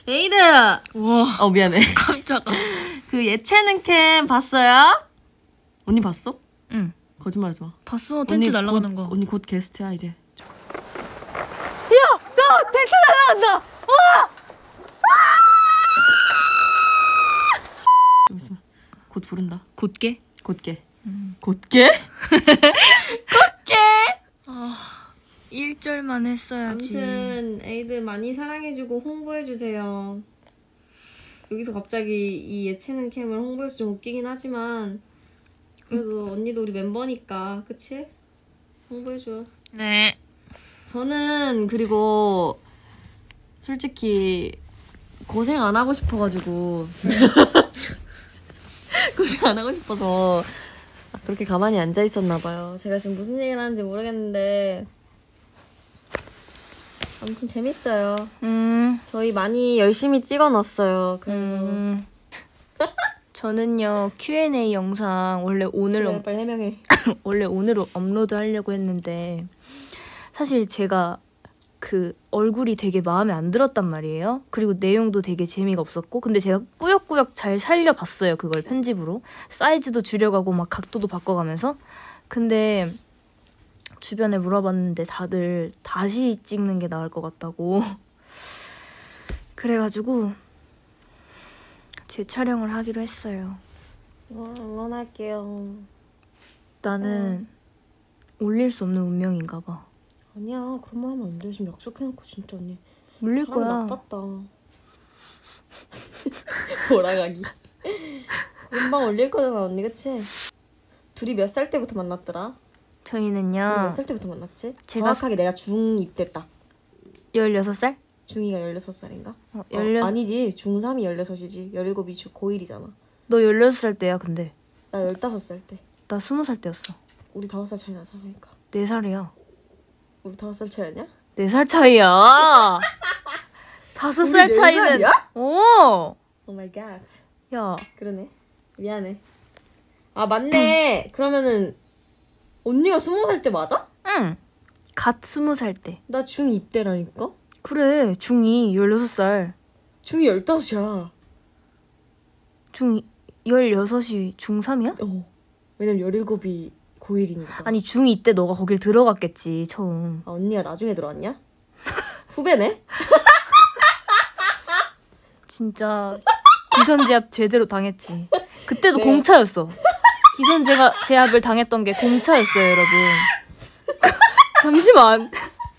에이드! 와. 미안해. 깜짝아. 그 예체능 캠 봤어요? 언니 봤어? 응. 거짓말하지 마. 봤어. 텐트 날아가는 거. 언니 곧 게스트야 이제. 야! 너 텐트 날아간다! 와! 좀 있으면 곧 부른다. 곧게? 곧게. 곧게? 곧게! 1절만 했어야지. 아무튼 에이드 많이 사랑해주고 홍보해주세요. 여기서 갑자기 이 예체능 캠을 홍보해서 좀 웃기긴 하지만 그래도 언니도 우리 멤버니까 그치? 홍보해줘. 네. 저는 그리고 솔직히 고생 안 하고 싶어가지고 고생 안 하고 싶어서 그렇게 가만히 앉아 있었나 봐요. 제가 지금 무슨 얘기를 하는지 모르겠는데 아무튼 재밌어요. 저희 많이 열심히 찍어놨어요. 그래서 저는요 Q&A 영상 원래 오늘 빨리 해명해. 원래 오늘 업로드 하려고 했는데 사실 제가 그 얼굴이 되게 마음에 안 들었단 말이에요. 그리고 내용도 되게 재미가 없었고 근데 제가 꾸역꾸역 잘 살려봤어요. 그걸 편집으로 사이즈도 줄여가고 막 각도도 바꿔가면서. 근데 주변에 물어봤는데 다들 다시 찍는 게 나을 것 같다고 그래가지고 재촬영을 하기로 했어요. 응원할게요. 나는 올릴 수 없는 운명인가 봐. 아니야 그런 말 하면 안 돼. 지금 약속해놓고 진짜 언니 물릴 사람 거야. 나빴다. 돌아가기. 금방 올릴 거잖아 언니 그치? 둘이 몇 살 때부터 만났더라? 저희는요 몇 살 때부터 만났지? 제가 정확하게 내가 중2 때 딱 16살? 중2가 16살인가? 16... 아니지 중3이 16이지 17이 고1이잖아. 너 16살 때야 근데. 나 15살 때. 나 20살 때였어. 우리 5살 차이 나서 그러니까. 4살이야. 우리 5살 차이 아니야? 4살 차이야. 5살 차이는. 오. 오 마이 갓. 야. 그러네. 미안해. 아 맞네. 그러면은 언니가 20살 때 맞아? 응. 갓 20살 때. 나 중2 때라니까? 그래. 중2 16살. 중2 15이야. 중2 16이 중3이야? 왜냐면 17이 고1이니까. 아니 중2 때 너가 거길 들어갔겠지 처음. 아 언니가 나중에 들어왔냐? 후배네? 진짜 기선제압 제대로 당했지. 그때도 네. 공차였어. 기선제압을 당했던 게 공차였어요 여러분. 잠시만.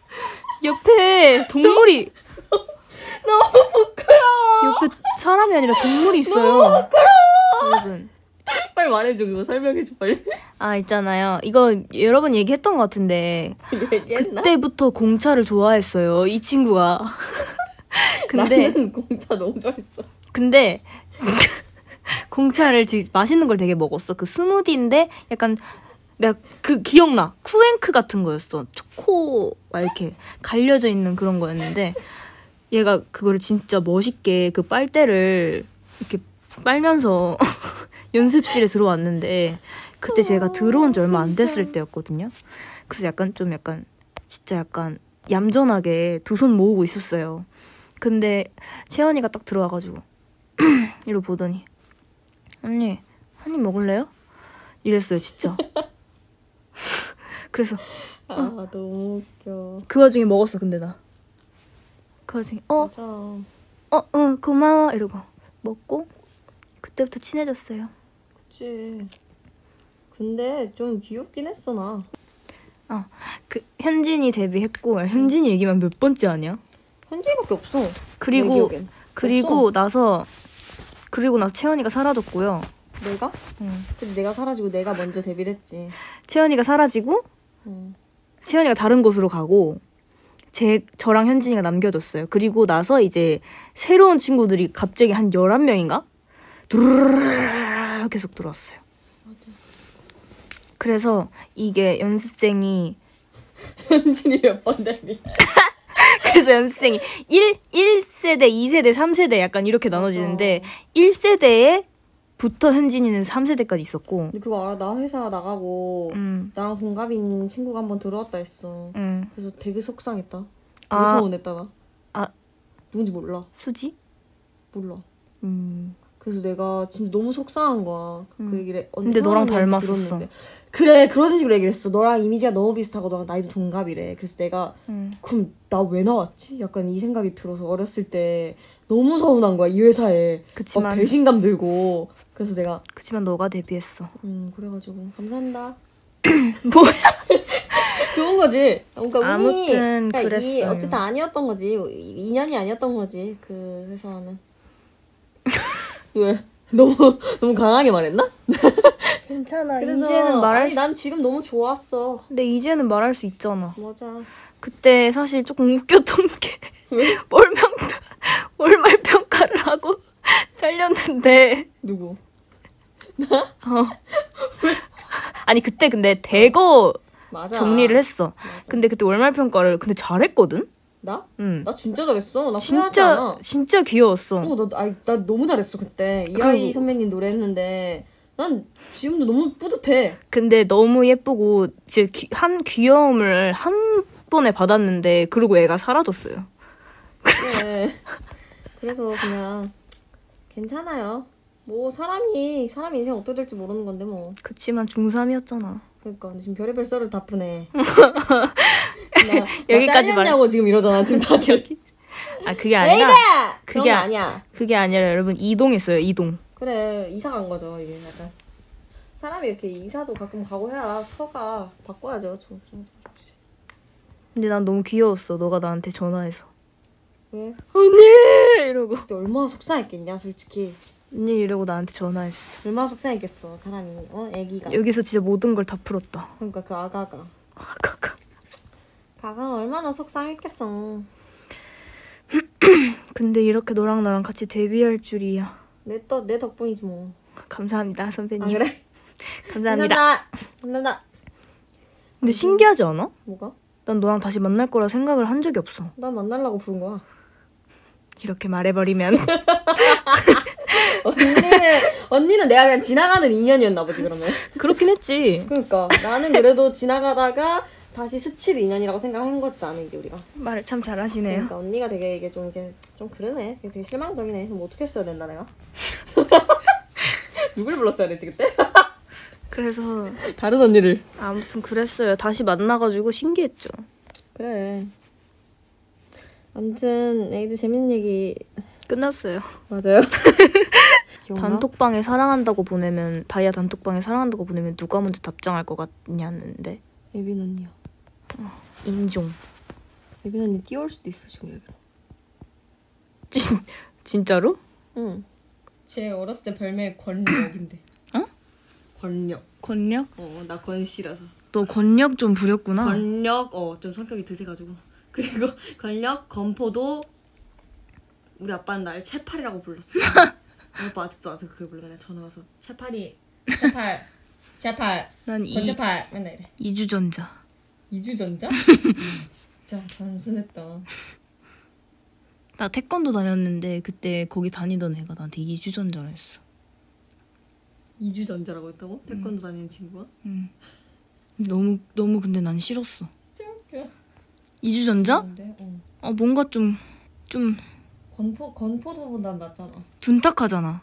옆에 동물이 너무 부끄러워. 옆에 사람이 아니라 동물이 있어요. 너무 부끄러워. 여러분. 빨리 말해줘. 그거 설명해줘 빨리. 아 있잖아요. 이거 여러 번 얘기했던 것 같은데 얘기했나? 그때부터 공차를 좋아했어요. 이 친구가. 근데 나는 공차 너무 좋아했어. 근데 공차를 맛있는 걸 되게 먹었어. 그 스무디인데 약간 내가 그 기억나. 쿠앤크 같은 거였어. 초코 막 이렇게 갈려져 있는 그런 거였는데 얘가 그거를 진짜 멋있게 그 빨대를 이렇게 빨면서 연습실에 들어왔는데 그때 제가 들어온 지 얼마 안 됐을 때였거든요. 그래서 약간 진짜 약간 얌전하게 두 손 모으고 있었어요. 근데 채연이가 딱 들어와가지고 이러고 보더니 언니 한 입 먹을래요? 이랬어요 진짜. 그래서 너무 웃겨. 그 와중에 먹었어. 근데 나 그 와중에 맞아. 응 고마워 이러고 먹고 그때부터 친해졌어요. 그치. 근데 좀 귀엽긴 했어 나. 그 현진이 데뷔했고 현진이 얘기만 몇 번째 아니야? 현진이밖에 없어. 그리고 내 그리고 나서 채연이가 사라졌고요. 내가? 응. 근데 내가 사라지고 내가 먼저 데뷔를 했지. 채연이가 사라지고 채연이가 다른 곳으로 가고 저랑 현진이가 남겨졌어요. 그리고 나서 이제 새로운 친구들이 갑자기 한 11명인가? 두루루루 계속 들어왔어요. 맞아. 그래서 이게 연습생이 현진이 몇 번 데뷔? 그래서 연습생이 1세대, 2세대, 3세대 약간 이렇게 나눠지는데 1세대에 부터 현진이는 3세대까지 있었고. 근데 그거 알아? 나 회사 나가고 나랑 동갑인 친구가 한 번 들어왔다 했어. 그래서 되게 속상했다. 되게 서운했다 나. 아 누군지 몰라. 수지? 몰라. 음. 그래서 내가 진짜 너무 속상한 거야. 그 얘기를 근데 너랑 태어나는지 닮았었어. 들었는데. 그래 그런 식으로 얘기를 했어. 너랑 이미지가 너무 비슷하고 너랑 나이도 동갑이래. 그래서 내가 그럼 나 왜 나왔지? 약간 이 생각이 들어서 어렸을 때 너무 서운한 거야 이 회사에. 막 배신감 들고. 그래서 내가 그치만 너가 데뷔했어. 그래가지고 감사합니다. 뭐야? 좋은 거지. 그러니까 아무튼 그러니까 그랬어요. 어쨌든 아니었던 거지. 인연이 아니었던 거지. 그 회사는. 왜? 너무 강하게 말했나? 괜찮아. 그래서 이제는 말할 아니 수. 난 지금 너무 좋았어. 근데 이제는 말할 수 있잖아. 맞아. 그때 사실 조금 웃겼던 게 왜? 월말 평가를 하고 잘렸는데. 누구? 아니 그때 근데 대거 맞아. 정리를 했어. 맞아. 근데 그때 월말 평가를 근데 잘했거든. 나? 응. 나 진짜 잘했어. 나 후회하지 않아. 진짜 귀여웠어. 나 너무 잘했어 그때. 이하이 선배님 노래 했는데 난 지금도 너무 뿌듯해. 근데 너무 예쁘고 진짜 한 귀여움을 한 번에 받았는데 그리고 애가 사라졌어요. 그래. 그래서 그냥 괜찮아요. 뭐 사람이 인생 어떻게 될지 모르는 건데 뭐. 그치만 중3이었잖아. 그러니까 근데 지금 별의별 썰을 다 푸네. 여기까지 잘렸냐고 지금 이러잖아 지금 다들. 아 그게 아니라 에이다! 그런 그게 거 아니야. 그게 아니라 여러분 이동했어요. 이동. 그래 이사 간 거죠 이게 약간. 사람이 이렇게 이사도 가끔 가고 해야 터가 바꿔야죠. 좀 조금씩. 근데 난 너무 귀여웠어. 너가 나한테 전화해서 왜? 언니 이러고 그때 얼마나 속상했겠냐 솔직히. 언니 이러고 나한테 전화했어. 얼마나 속상했겠어 사람이. 애기가. 여기서 진짜 모든 걸 다 풀었다. 그러니까 그 아가가 얼마나 속상했겠어. 근데 이렇게 너랑 나랑 같이 데뷔할 줄이야. 내 덕분이지 뭐. 감사합니다 선배님. 아 그래? 감사합니다. 감사합니다. 근데 신기하지 않아? 뭐가? 난 너랑 다시 만날 거라 생각을 한 적이 없어. 난 만나려고 부른 거야. 이렇게 말해버리면 언니는 내가 그냥 지나가는 인연이었나 보지 그러면. 그렇긴 했지. 그러니까 나는 그래도 지나가다가 다시 스칠 인연이라고 생각한 거지 나는 이제 우리가. 말을 참 잘하시네요. 그러니까 언니가 되게 이게 좀 그러네. 되게 실망적이네. 뭐 어떻게 했어야 된다 내가? 누굴 불렀어야 되지 그때? 그래서 다른 언니를. 아무튼 그랬어요. 다시 만나가지고 신기했죠. 그래. 아무튼 애기들 재밌는 얘기 끝났어요. 맞아요. 기억나? 단톡방에 사랑한다고 보내면 다이아 단톡방에 사랑한다고 보내면 누가 먼저 답장할 것 같냐는데. 예빈 언니요. 인종. 예빈 언니 뛰어올 수도 있어 지금 여기로. 진짜로? 응. 제 어렸을 때 별명이 권력인데. 어? 권력. 권력? 나 권씨라서. 너 권력 좀 부렸구나. 권력. 좀 성격이 드세가지고. 그리고 권력 건포도. 우리 아빠는 날 채팔이라고 불렀어. 우리 아빠 아직도 나한테 그걸 불러. 내가 전화 와서 채팔이. 채팔. 난 권채팔. 맨날 이래. 이주전자. 이주전자? 진짜 단순했다. 나 태권도 다녔는데 그때 거기 다니던 애가 나한테 이주전자라 했어. 이주전자라고 했다고? 태권도 다니는 친구가? 응. 너무 근데 난 싫었어. 진짜 웃겨. 이주전자? 뭔가 좀 건포도보다 낫잖아. 둔탁하잖아.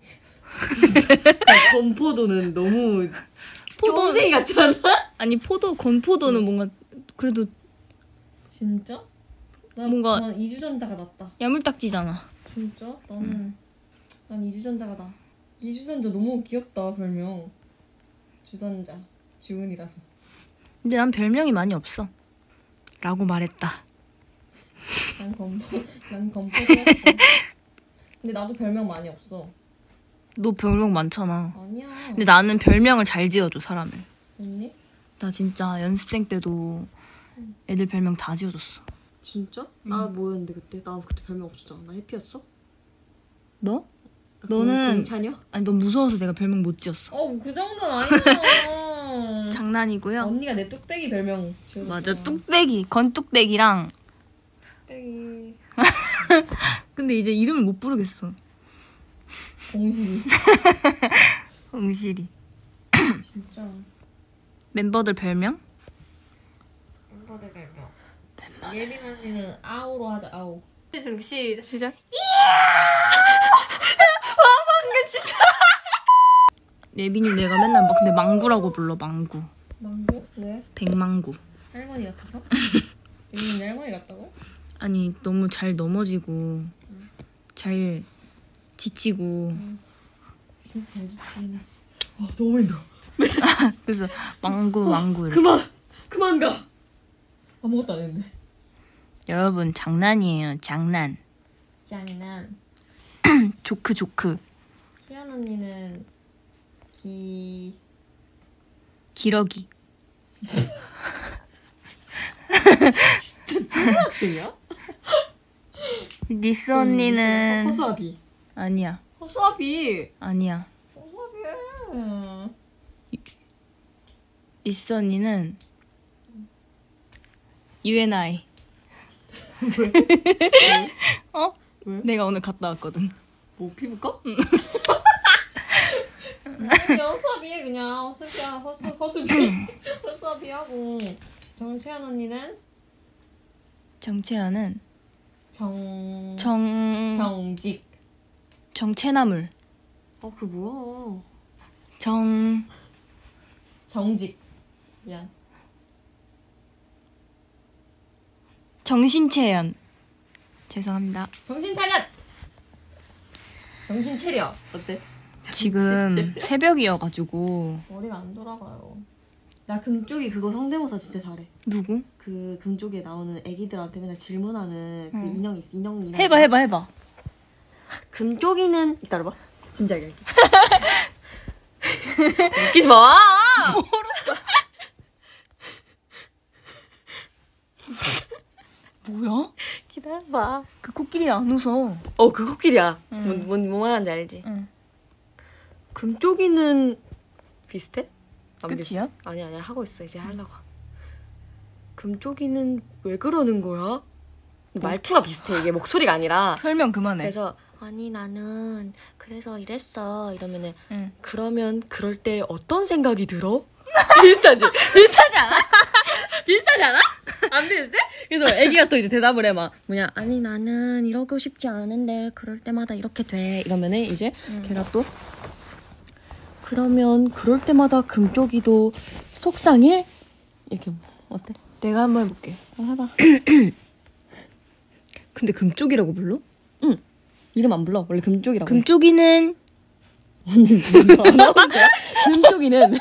건포도는 너무 쫑쟁이 같지 않아? 아니 건포도는 뭔가 그래도 진짜? 뭔가 난 이주전자가 낫다. 야물딱지잖아. 진짜? 난 이주전자가 나. 이주전자 너무 귀엽다 별명. 주전자. 주은이라서. 근데 난 별명이 많이 없어. 라고 말했다. 난 건포도였어. 근데 나도 별명 많이 없어. 너 별명 많잖아. 아니야. 근데 나는 별명을 잘 지어줘 사람을. 언니? 나 진짜 연습생 때도 애들 별명 다 지어줬어. 진짜? 나 뭐였는데 그때? 나 그때 별명 없었잖아. 나 해피였어? 너? 너는 공찬이야? 아니 너 무서워서 내가 별명 못 지었어. 그 정도는 아니잖아. 장난이고요. 언니가 내 뚝배기 별명 지어줬어. 맞아 뚝배기 건뚝배기랑. 뚝배기. 근데 이제 이름을 못 부르겠어. 공실이. 응실이. 진짜. 멤버들 별명? 멤버들 별명. 예빈 언니는 아오로 하자. 아오. 시작. 시작. 예빈이 내가 맨날 막 근데 망구라고 불러. 망구. 망고? 왜? 백망구. 할머니 같아서? 여기는 할머니 같다고? 아니 너무 잘 넘어지고 잘 지치고 진짜 잘 지치네. 아 너무 힘들어. 그래서 망구 망구 이렇게. 그만 가. 아무것도 안 했네. 여러분 장난이에요. 장난. 장난. 조크 조크. 희연 언니는 기러기. 진짜 초등학생이야? 니스 언니는 허수아비. 아니야. 허수아비. 아니야. 허수아비. 니스 언니는 UNI. 어? 왜? 내가 오늘 갔다 왔거든. 뭐 피부과? 허수아비에 그냥 허수아비 하고. 정채연 언니는 정채연은 정직. 정체나물. 그 뭐야? 정직. 미안. 정신채연. 죄송합니다. 정신 차려. 어때? 지금 새벽이어가지고. 머리가 안 돌아가요. 나 금쪽이 그거 성대모사 진짜 잘해. 누구? 그 금쪽에 나오는 애기들한테 맨날 질문하는 그 인형 있어. 인형. 해봐. 금쪽이는 이따 봐. 진짜 얘기할게. 웃기지 마. 뭐야? 기다려봐. 그 코끼리 안 웃어. 그 코끼리야. 응. 뭔 말하는지 알지? 응. 금쪽이는 비슷해? 안 끝이야? 비슷해? 아니야 하고 있어. 이제 하려고. 금쪽이는 왜 그러는 거야? 말투가 비슷해. 이게 목소리가 아니라. 설명 그만해. 그래서 아니 나는 그래서 이랬어 이러면은 응. 그러면 그럴 때 어떤 생각이 들어? 비슷하지 않아? 비슷하지 않아? 안 비슷해? 그래서 애기가 또 이제 대답을 해 막 뭐냐 아니 나는 이러고 싶지 않은데 그럴 때마다 이렇게 돼 이러면은 이제 걔가 또 그러면 그럴 때마다 금쪽이도 속상해? 이렇게 어때? 내가 한번 해볼게. 해봐. 근데 금쪽이라고 불러? 응 이름 안 불러 원래 금쪽이라고 해. 금쪽이는 아나운서야? 금쪽이는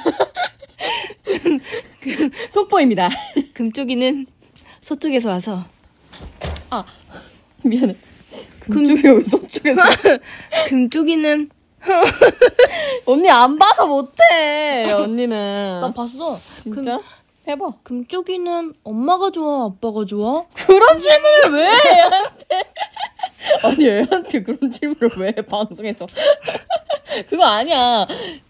속보입니다. 금쪽이는 서쪽에서 와서 미안해. 금쪽이 왜 서쪽에서? 금쪽이는 언니 안 봐서 못해. 언니는. 나 봤어. 진짜? 해봐. 금쪽이는 엄마가 좋아, 아빠가 좋아? 그런 질문을 왜 해, 애한테? 아니 애한테 그런 질문을 왜 해, 방송에서? 그거 아니야.